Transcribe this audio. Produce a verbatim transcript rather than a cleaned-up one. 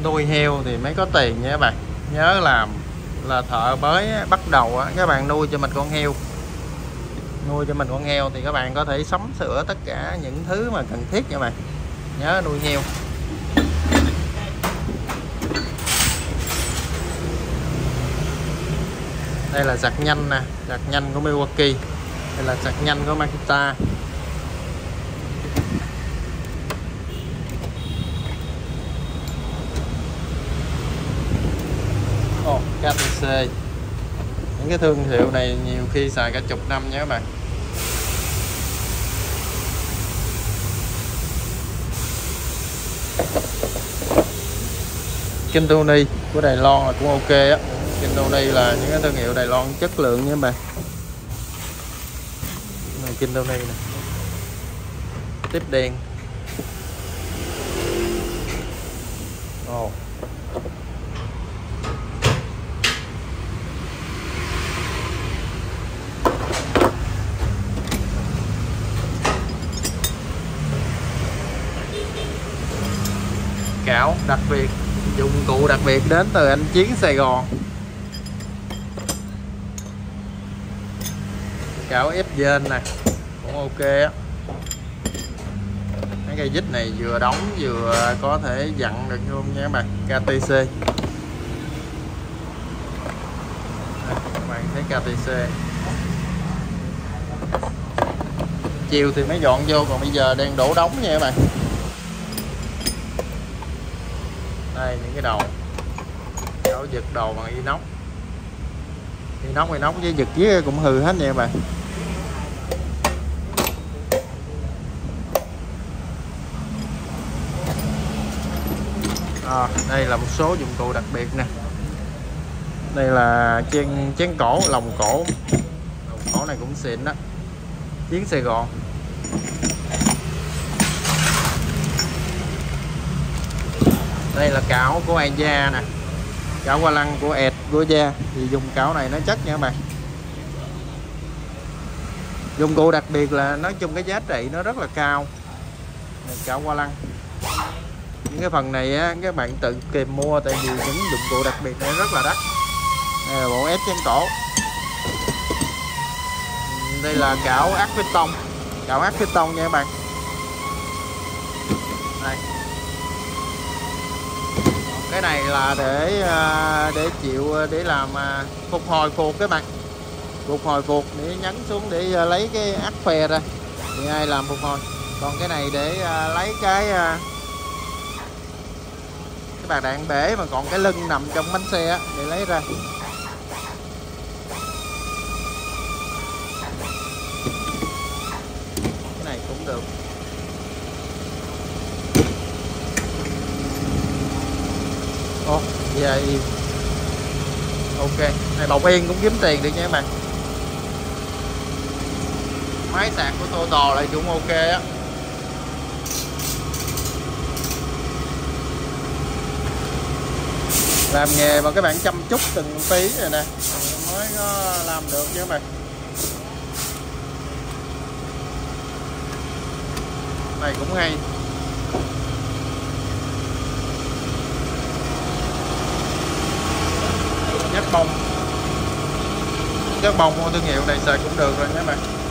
nuôi heo thì mới có tiền nha các bạn. Nhớ làm là thợ mới bắt đầu á, các bạn nuôi cho mình con heo. Nuôi cho mình con heo thì các bạn có thể sắm sửa tất cả những thứ mà cần thiết nha các bạn. Nhớ nuôi heo. Đây là giặt nhanh nè, giặt nhanh của Milwaukee. Đây là giặt nhanh của Makita. Oh, ca tê xê. Những cái thương hiệu này nhiều khi xài cả chục năm nha các bạn. Kintoni của Đài Loan là cũng ok á. Kintoni là những cái thương hiệu Đài Loan chất lượng nha các bạn. Kintoni nè. Tiếp đèn. Oh. Cảo đặc biệt, dụng cụ đặc biệt đến từ anh Chiến Sài Gòn. Cảo ép dên nè, cũng ok á. Mấy cây vít này vừa đóng vừa có thể dặn được luôn nha các bạn. ca tê xê. Đây, các bạn thấy ca tê xê. Chiều thì mới dọn vô, còn bây giờ đang đổ đóng nha các bạn. Đây những cái đầu cảo giật đầu bằng inox. Inox inox với giật với cũng hư hết nha các bạn. À, đây là một số dụng cụ đặc biệt nè. Đây là chén chén cổ, lồng cổ. Lồng cổ này cũng xịn đó. Chiến Sài Gòn. Đây là cảo của Ai Da nè. Cảo hoa lăng của ẹt của Da. Thì dùng cảo này nó chất nha các bạn. Dụng cụ đặc biệt là nói chung cái giá trị nó rất là cao. Này, cảo hoa lăng. Những cái phần này á, các bạn tự kìm mua, tại vì những dụng cụ đặc biệt này rất là đắt. Đây là bộ ép chén cổ. Đây là cảo ác bê tông. Cảo ác bê tông nha các bạn. Đây. Cái này là để để chịu để làm phục hồi cuộc các bạn. Phục hồi cuộc để nhấn xuống để lấy cái ắc phè ra. Thì ai làm phục hồi. Còn cái này để lấy cái cái bạc đạn bể mà còn cái lưng nằm trong bánh xe á, để lấy ra. Cái này cũng được. Ồ, vậy ok. Này bọc yên cũng kiếm tiền được nha các bạn. Máy sạc của Total lại cũng ok á. Làm nghề mà các bạn chăm chút từng tí rồi nè mới có làm được chứ các bạn. Này cũng hay. Nhắc bông. Nhắc bông mua thương hiệu này xài cũng được rồi nha các bạn.